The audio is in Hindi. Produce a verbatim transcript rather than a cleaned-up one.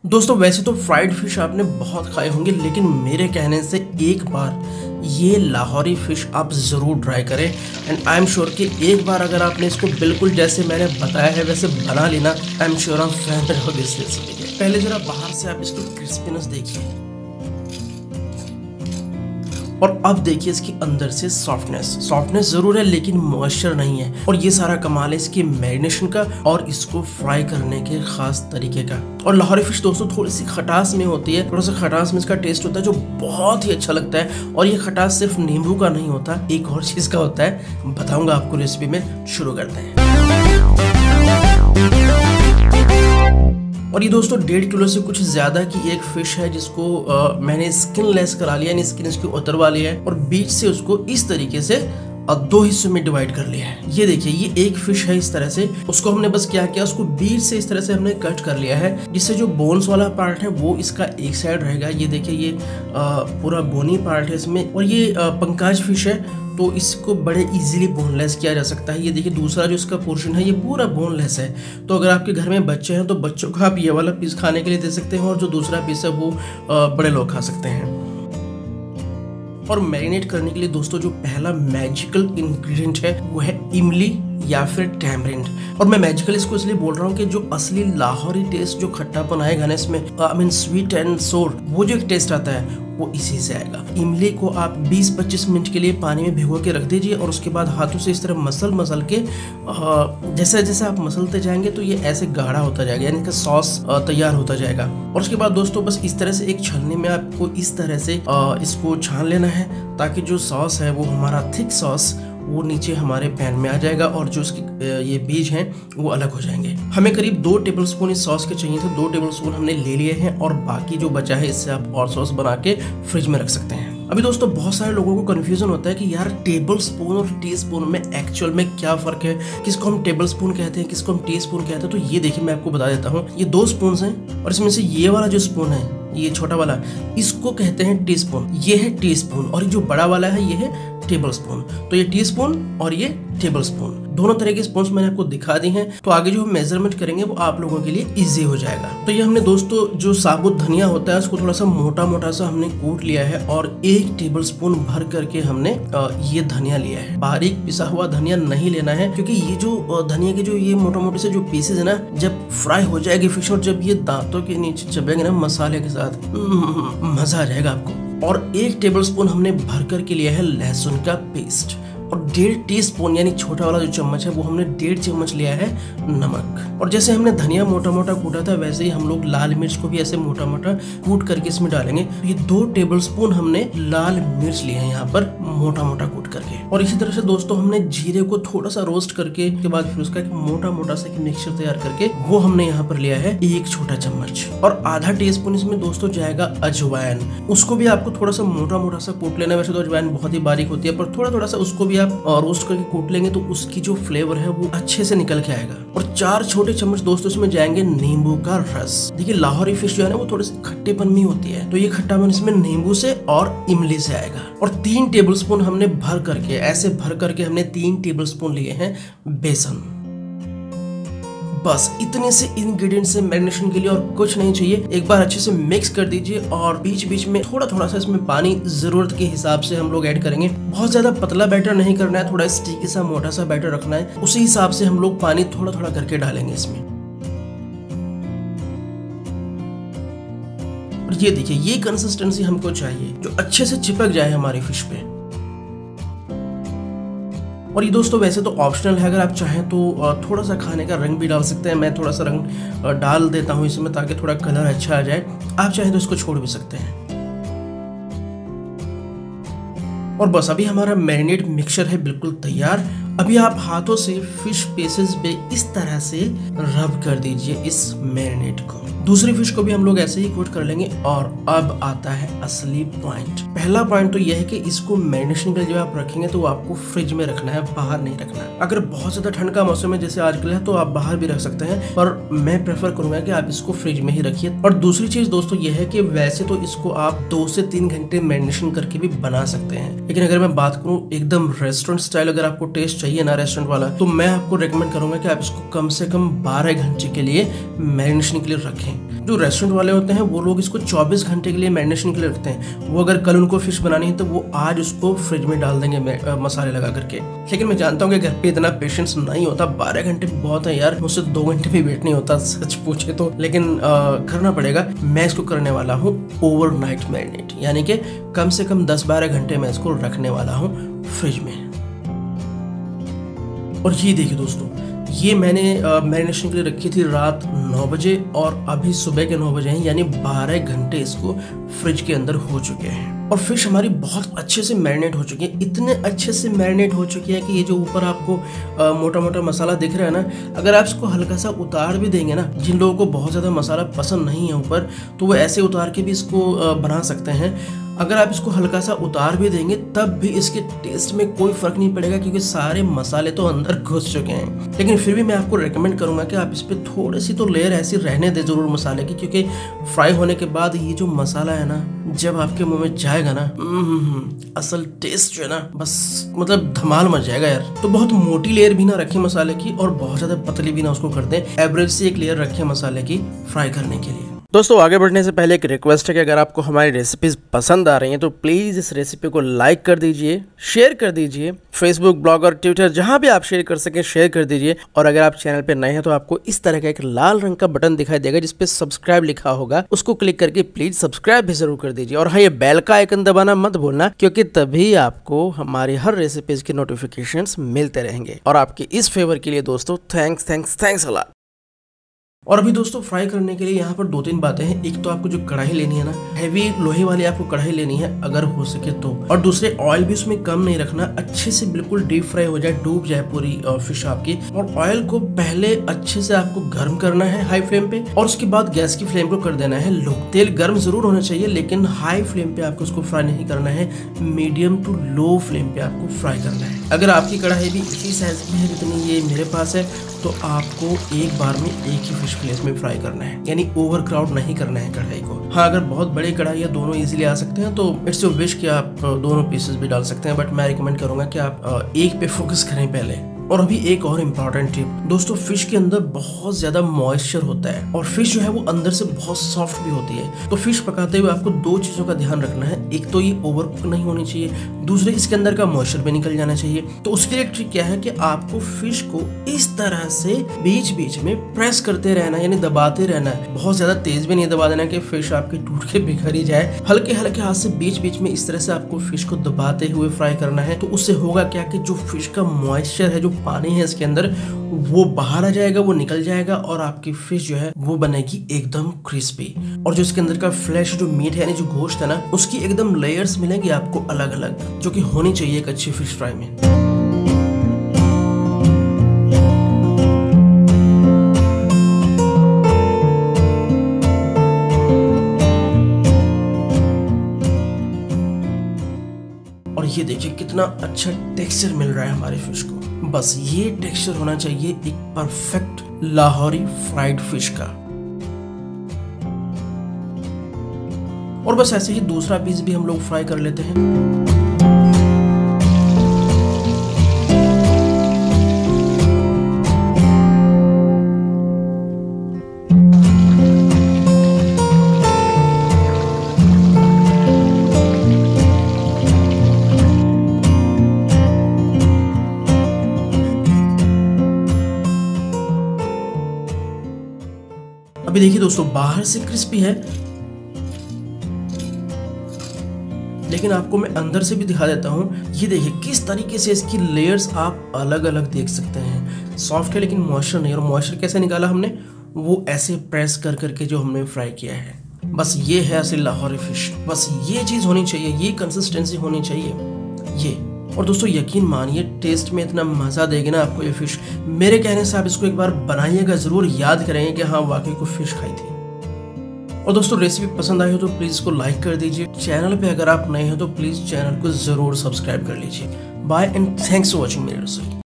दोस्तों वैसे तो फ्राइड फिश आपने बहुत खाए होंगे, लेकिन मेरे कहने से एक बार ये लाहौरी फिश आप ज़रूर ट्राई करें। एंड आई एम श्योर कि एक बार अगर आपने इसको बिल्कुल जैसे मैंने बताया है वैसे बना लेना, आई एम श्योर आप फैन रहोगे इस रेसिपी के। पहले जरा बाहर से आप इसकी क्रिस्पीनेस देखिए और अब देखिए इसकी अंदर से सॉफ्टनेस सॉफ्टनेस जरूर है लेकिन मॉइस्चर नहीं है। और ये सारा कमाल है इसके मैरिनेशन का और इसको फ्राई करने के खास तरीके का। और लाहौरी फिश दोस्तों थोड़ी सी खटास में होती है, थोड़ा सा खटास में इसका टेस्ट होता है जो बहुत ही अच्छा लगता है। और ये खटास सिर्फ नींबू का नहीं होता, एक और चीज का होता है, बताऊंगा आपको रेसिपी में। शुरू करते हैं। और ये दोस्तों डेढ़ किलो से कुछ ज्यादा की एक फिश है जिसको आ, मैंने स्किन लेस करा लिया, यानी स्किन इसकी उतरवा लिया है और बीच से उसको इस तरीके से दो हिस्सों में डिवाइड कर लिया है। ये देखिए ये एक फिश है इस तरह से, उसको हमने बस क्या किया, उसको बीच से इस तरह से हमने कट कर लिया है, जिससे जो बोन्स वाला पार्ट है वो इसका एक साइड रहेगा। ये देखिए ये आ, पूरा बोनी पार्ट है इसमें। और ये आ, पंकाज फिश है तो इसको बड़े इजीली बोनलेस किया जा सकता है। ये देखिए दूसरा जो इसका पोर्शन है ये पूरा बोनलेस है। तो अगर आपके घर में बच्चे हैं तो बच्चों को आप ये वाला पीस खाने के लिए दे सकते हैं और जो दूसरा पीस है वो बड़े लोग खा सकते हैं। और मैरिनेट करने के लिए दोस्तों जो पहला मैजिकल इंग्रेडिएंट है वो है इमली या फिर टैमरिंड। और मैं मैजिकल इसको इसलिए बोल रहा हूँ कि जो असली लाहौरी टेस्ट जो खट्टापन आएगा ना इसमें, आई मीन स्वीट एंड सोर, वो जो एक टेस्ट आता है वो इसी से आएगा। इमली को आप बीस पच्चीस मिनट के लिए पानी में भिगो के रख दीजिए और उसके बाद हाथों से इस तरह मसल मसल के जैसे जैसे आप मसलते जाएंगे तो ये ऐसे गाढ़ा होता जाएगा, यानी कि सॉस तैयार होता जाएगा। और उसके बाद दोस्तों बस इस तरह से एक छलनी में आपको इस तरह से इसको छान लेना है ताकि जो सॉस है वो हमारा थिक सॉस वो नीचे हमारे पैन में आ जाएगा और जो इसके ये बीज हैं वो अलग हो जाएंगे। हमें करीब दो टेबलस्पून इस सॉस के चाहिए थे, दो टेबलस्पून हमने ले लिए हैं और बाकी जो बचा है इससे आप और सॉस बना के फ्रिज में रख सकते हैं। अभी दोस्तों बहुत सारे लोगों को कंफ्यूजन होता है कि यार टेबल स्पून और टी स्पून में एक्चुअल में क्या फर्क है, किसको हम टेबल स्पून कहते हैं, किसको हम टी स्पून कहते हैं। तो ये देखिए मैं आपको बता देता हूँ, ये दो स्पून हैं और इसमें से ये वाला जो स्पून है, ये छोटा वाला, इसको कहते हैं टी स्पून, ये है टी स्पून, और ये जो बड़ा वाला है ये है टेबल स्पून। तो ये टी स्पून और ये टेबल स्पून, दोनों तरह के स्पून मैंने आपको दिखा दी हैं। तो आगे जो हम मेजरमेंट करेंगे वो आप लोगों के लिए इजी हो जाएगा। तो ये हमने दोस्तों जो साबुत धनिया होता है उसको थोड़ा सा मोटा मोटा सा हमने कूट लिया है और एक टेबल स्पून भर करके हमने ये धनिया लिया है। बारीक पिसा हुआ धनिया नहीं लेना है क्योंकि ये जो धनिया के जो ये मोटा मोटे से जो पीसेज है ना, जब फ्राई हो जाएगी फिश और जब ये दांतों के नीचे चबेंगे ना मसाले के साथ, मजा आ जाएगा आपको। और एक टेबलस्पून हमने भर कर के लिया है लहसुन का पेस्ट और डेढ़ टीस्पून यानी छोटा वाला जो चम्मच है वो हमने डेढ़ चम्मच लिया है नमक। और जैसे हमने धनिया मोटा मोटा कूटा था वैसे ही हम लोग लाल मिर्च को भी ऐसे मोटा मोटा कूट करके इसमें डालेंगे। तो ये दो टेबलस्पून हमने लाल मिर्च लिए हैं यहाँ पर मोटा मोटा कूट करके। और इसी तरह से दोस्तों हमने जीरे को थोड़ा सा रोस्ट करके के बाद फिर उसका एक मोटा मोटा सा मिक्सचर तैयार करके वो हमने यहाँ पर लिया है एक छोटा चम्मच। और आधा टीस्पून इसमें दोस्तों जाएगा अजवाइन, उसको भी आपको थोड़ा सा मोटा मोटा सा कूट लेना है। वैसे तो अजवाइन बहुत ही बारीक होती है पर थोड़ा थोड़ा सा उसको भी आप रोस्ट करके कूट लेंगे तो उसकी जो फ्लेवर है वो अच्छे से निकल के आएगा। और चार छोटे चम्मच दोस्तों इसमें जाएंगे नींबू का रस। देखिए लाहौरी फिश जो है ना वो थोड़ी सी खट्टेपन में होती है, तो ये खट्टापन इसमें नींबू से और इमली से आएगा। और तीन टेबलस्पून हमने भर करके ऐसे भर करके हमने तीन टेबलस्पून लिए हैं बेसन। बस इतने से इंग्रेडिएंट से मैरिनेशन के लिए और कुछ नहीं चाहिए। एक बार अच्छे से मिक्स कर दीजिए और बीच बीच में थोड़ा थोड़ा सा इसमें पानी जरूरत के हिसाब से हम लोग ऐड करेंगे। बहुत ज्यादा पतला बैटर नहीं करना है, थोड़ा स्टिकी सा मोटा सा बैटर रखना है, उसी हिसाब से हम लोग पानी थोड़ा थोड़ा करके डालेंगे इसमें। और ये देखिए ये कंसिस्टेंसी हमको चाहिए जो अच्छे से चिपक जाए हमारी फिश पे। और ये दोस्तों वैसे तो ऑप्शनल है, अगर आप चाहें तो थोड़ा सा खाने का रंग भी डाल सकते हैं। मैं थोड़ा सा रंग डाल देता हूँ इसमें ताकि थोड़ा कलर अच्छा आ जाए। आप चाहें तो इसको छोड़ भी सकते हैं। और बस अभी हमारा मैरिनेट मिक्सचर है बिल्कुल तैयार। अभी आप हाथों से फिश पीसेस पे इस तरह से रब कर दीजिए इस मैरिनेट को। दूसरी फिश को भी हम लोग ऐसे ही कोट कर लेंगे। और अब आता है असली पॉइंट। पहला पॉइंट तो यह है कि इसको मैरिनेशन के लिए जब आप रखेंगे तो आपको फ्रिज में रखना है, बाहर नहीं रखना है। अगर बहुत ज्यादा ठंड का मौसम है जैसे आजकल है तो आप बाहर भी रख सकते हैं, पर मैं प्रेफर करूंगा कि आप इसको फ्रिज में ही रखिए। और दूसरी चीज दोस्तों यह है कि वैसे तो इसको आप दो से तीन घंटे मैरिनेशन करके भी बना सकते हैं, लेकिन अगर मैं बात करूं एकदम रेस्टोरेंट स्टाइल अगर आपको टेस्ट चाहिए ना रेस्टोरेंट वाला, तो मैं आपको रेकमेंड करूंगा कि आप इसको कम से कम बारह घंटे के लिए मैरिनेशन के लिए रखें। जो रेस्टोरेंट वाले होते हैं वो लोग इसको चौबीस घंटे के लिए मैरिनेशन के लिए रखते हैं। वो अगर कल उनको फिश बनानी है तो वो आज उसको फ्रिज में डाल देंगे मसाले लगा करके। लेकिन मैं जानता हूँ कि घर पे इतना पेशेंस नहीं होता, बारह घंटे बहुत है यार, मुझसे दो घंटे भी वेट नहीं होता सच पूछे तो, लेकिन आ, करना पड़ेगा। मैं इसको करने वाला हूँ ओवरनाइट मैरिनेट, यानी कि कम से कम दस बारह घंटे मैं इसको रखने वाला हूँ फ्रिज में। और ये देखिए दोस्तों, ये मैंने मैरिनेशन के लिए रखी थी रात नौ बजे और अभी सुबह के नौ बजे हैं, यानी बारह घंटे इसको फ्रिज के अंदर हो चुके हैं। और फिश हमारी बहुत अच्छे से मैरिनेट हो चुकी है, इतने अच्छे से मैरिनेट हो चुकी है कि ये जो ऊपर आपको आ, मोटा मोटा मसाला दिख रहा है ना, अगर आप इसको हल्का सा उतार भी देंगे ना, जिन लोगों को बहुत ज़्यादा मसाला पसंद नहीं है ऊपर, तो वो ऐसे उतार के भी इसको आ, बना सकते हैं। अगर आप इसको हल्का सा उतार भी देंगे तब भी इसके टेस्ट में कोई फर्क नहीं पड़ेगा, क्योंकि सारे मसाले तो अंदर घुस चुके हैं। लेकिन फिर भी मैं आपको रेकमेंड करूंगा कि आप इस पे थोड़ी सी तो लेयर ऐसी रहने दे जरूर मसाले की, क्योंकि फ्राई होने के बाद ये जो मसाला है ना, जब आपके मुंह में जाएगा ना, असल टेस्ट जो है ना, बस मतलब धमाल मच जाएगा यार। तो बहुत मोटी लेयर भी ना रखें मसाले की और बहुत ज्यादा पतली भी ना उसको कर दें, एवरेज से एक लेयर रखें मसाले की फ्राई करने के लिए। दोस्तों आगे बढ़ने से पहले एक रिक्वेस्ट है कि अगर आपको हमारी रेसिपीज पसंद आ रही हैं तो प्लीज़ इस रेसिपी को लाइक कर दीजिए, शेयर कर दीजिए, फेसबुक, ब्लॉग और ट्विटर जहां भी आप शेयर कर सकें शेयर कर दीजिए। और अगर आप चैनल पे नए हैं तो आपको इस तरह का एक लाल रंग का बटन दिखाई देगा जिसपे सब्सक्राइब लिखा होगा, उसको क्लिक करके प्लीज सब्सक्राइब भी जरूर कर दीजिए। और हाँ, ये बेल का आइकन दबाना मत भूलना, क्योंकि तभी आपको हमारी हर रेसिपीज के नोटिफिकेशंस मिलते रहेंगे। और आपके इस फेवर के लिए दोस्तों thanks thanks thanks a lot. और अभी दोस्तों फ्राई करने के लिए यहाँ पर दो तीन बातें हैं। एक तो आपको जो कढ़ाई लेनी है ना, हैवी लोहे वाली आपको कढ़ाई लेनी है अगर हो सके तो। और दूसरे ऑयल भी उसमें कम नहीं रखना, अच्छे से बिल्कुल डीप फ्राई हो जाए, डूब जाए पूरी फिश आपकी। और ऑयल को पहले अच्छे से आपको गर्म करना है हाई फ्लेम पे, और उसके बाद गैस की फ्लेम को कर देना है लो। तेल गर्म जरूर होना चाहिए, लेकिन हाई फ्लेम पे आपको उसको फ्राई नहीं करना है, मीडियम टू लो फ्लेम पे आपको फ्राई करना है। अगर आपकी कढ़ाई भी इसी साइज की है जितनी ये मेरे पास है, तो आपको एक बार में एक ही फिश प्लेट में फ्राई करना है, यानी ओवर क्राउड नहीं करना है कढ़ाई को। हाँ, अगर बहुत बड़ी कढ़ाई है, दोनों इजीली आ सकते हैं, तो इट्स योर विश कि आप दोनों पीसेस भी डाल सकते हैं, बट मैं रिकमेंड करूंगा कि आप एक पे फोकस करें पहले। और अभी एक और इम्पॉर्टेंट टिप दोस्तों, फिश के अंदर बहुत ज्यादा मॉइस्चर होता है और फिश जो है वो अंदर से बहुत सॉफ्ट भी होती है। तो फिश पकाते हुए आपको दो चीजों का ध्यान रखना है, एक तो ये ओवर कुक नहीं होनी चाहिए, दूसरे इसके अंदर का मॉइस्चर भी निकल जाना चाहिए। तो उसके लिए ट्रिक क्या है कि आपको फिश को इस तरह से बीच बीच में प्रेस करते रहना, यानी दबाते रहना है। बहुत ज्यादा तेज भी नहीं दबा देना कि फिश आपकी टूट के बिखर ही जाए, हल्के हल्के हाथ से बीच बीच में इस तरह से आपको फिश को दबाते हुए फ्राई करना है। तो उससे होगा क्या कि जो फिश का मॉइस्चर है, जो पानी है इसके अंदर, वो बाहर आ जाएगा, वो निकल जाएगा और आपकी फिश जो है वो बनेगी एकदम क्रिस्पी। और जो इसके अंदर का फ्लैश, जो मीट है यानी जो गोश्त है ना, उसकी एकदम लेयर्स मिलेंगी आपको अलग अलग, जो कि होनी चाहिए एक अच्छी फिश फ्राई में। और ये देखिए कितना अच्छा टेक्सचर मिल रहा है हमारी फिश को। बस ये टेक्सचर होना चाहिए एक परफेक्ट लाहौरी फ्राइड फिश का। और बस ऐसे ही दूसरा पीस भी हम लोग फ्राई कर लेते हैं। अभी देखिए दोस्तों, बाहर से क्रिस्पी है, लेकिन आपको मैं अंदर से भी दिखा देता हूं। ये देखिए किस तरीके से इसकी लेयर्स आप अलग अलग देख सकते हैं। सॉफ्ट है लेकिन मॉइस्चर नहीं। और मॉइस्चर कैसे निकाला हमने, वो ऐसे प्रेस कर करके जो हमने फ्राई किया है। बस ये है असली लाहौरी फिश। बस ये चीज होनी चाहिए, ये कंसिस्टेंसी होनी चाहिए ये। और दोस्तों यकीन मानिए, टेस्ट में इतना मजा देगी ना आपको ये फिश। मेरे कहने से आप इसको एक बार बनाइएगा, जरूर याद करेंगे कि हाँ वाकई को फिश खाई थी। और दोस्तों रेसिपी पसंद आई हो तो प्लीज इसको लाइक कर दीजिए। चैनल पे अगर आप नए हैं तो प्लीज चैनल को जरूर सब्सक्राइब कर लीजिए। Bye and thanks for watching मेरी रेसिपी।